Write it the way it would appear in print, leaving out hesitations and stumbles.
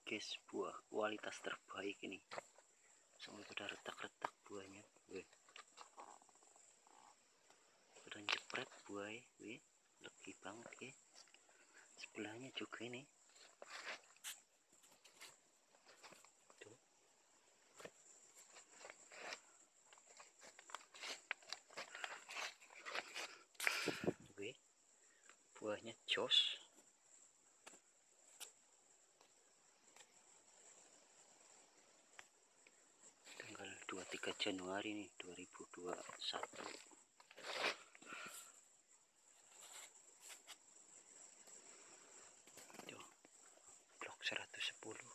guys, buah kualitas terbaik ini. Sampai udah retak-retak buahnya. Wih. Udah jepret buah, wih. Legi banget ya. Sebelahnya juga ini. Tuh. Wih. Buahnya jos. Tanggal 23 Januari nih 2021. Tuh, blok 110.